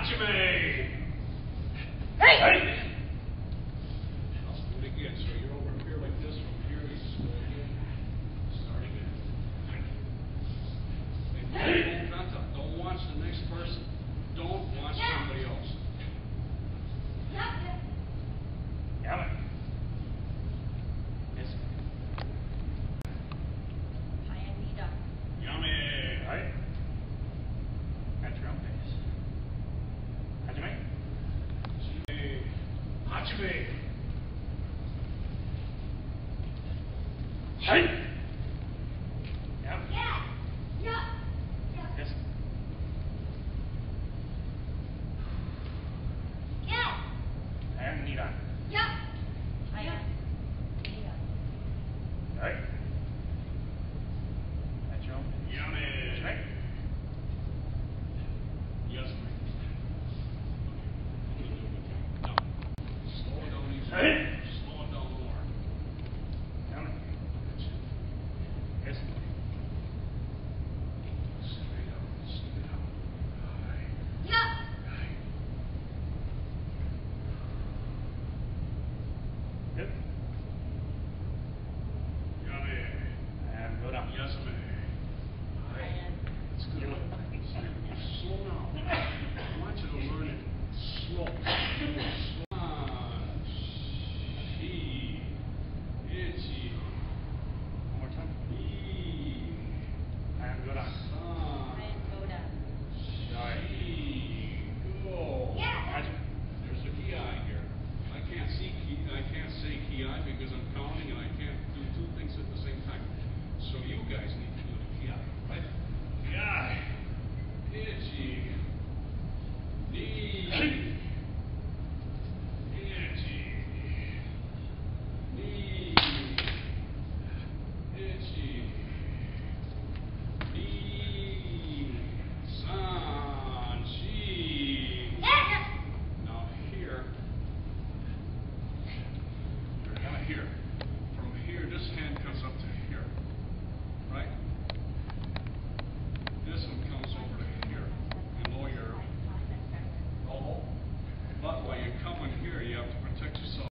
Hachime! Hey! Hey! I'll do it again. So you're over here like this from here. Start again. Hey, don't watch the next person. Don't watch somebody else. Yummy. Yes. Yummy. Right. At your own pace. Hajime. Hachime! Hey!